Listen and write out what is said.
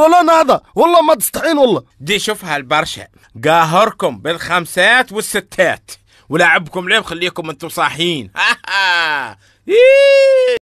فلان هذا والله ما تستحين والله. دي شوف هالبرشا قاهركم بالخمسات والستات ولعبكم ليه مخليكم انتم صاحيين.